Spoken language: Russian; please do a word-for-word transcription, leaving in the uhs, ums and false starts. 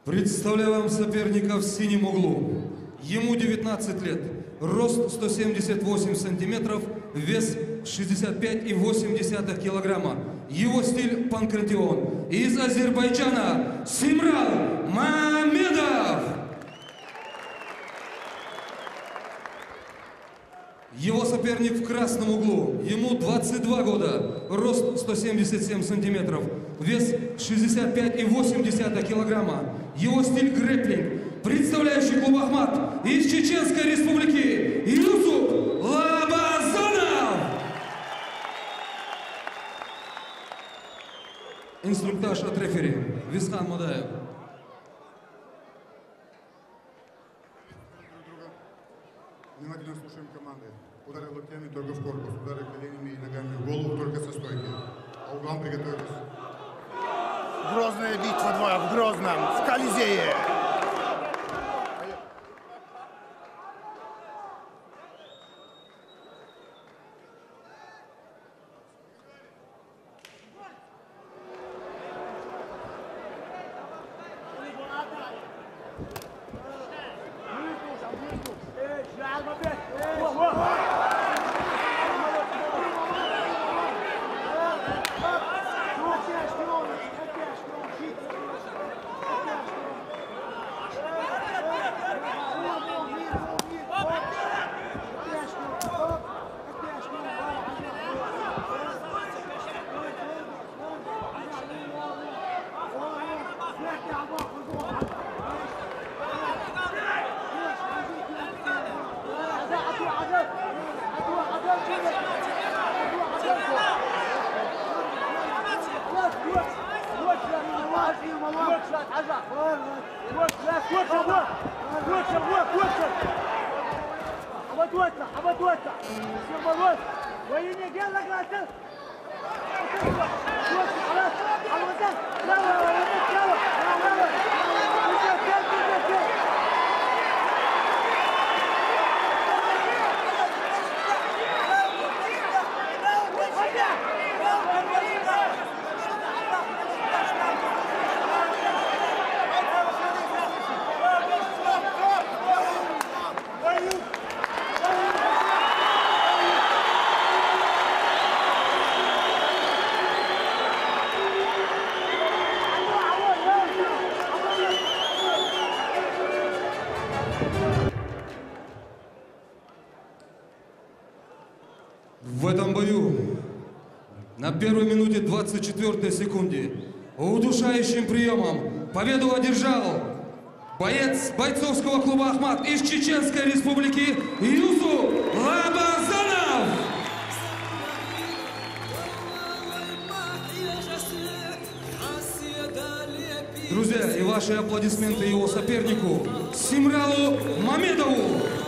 Представляю вам соперника в синем углу. Ему девятнадцать лет, рост сто семьдесят восемь сантиметров, вес шестьдесят пять и восемь десятых килограмма. Его стиль панкратион. Из Азербайджана Симрал Мамедов. Его соперник в красном углу. Ему двадцать два года, рост сто семьдесят семь сантиметров, вес шестьдесят пять и восемь десятых килограмма. Его стиль грэпплинг. Представляющий клуб Ахмат из Чеченской Республики Юсуп Лабазанов. Инструктаж от рефери Висхан Мадаев. Внимательно слушаем команды. Удары локтями только в корпус, удары коленями и ногами в голову только со стойки. А углам приготовились. Грозная битва два в Грозном, в Колизее. В этом бою на первой минуте двадцать четвёртой секунде удушающим приемом победу одержал боец бойцовского клуба Ахмат из Чеченской Республики Юсуп Лабазанов. Друзья, и ваши аплодисменты его сопернику Симралу Мамедову.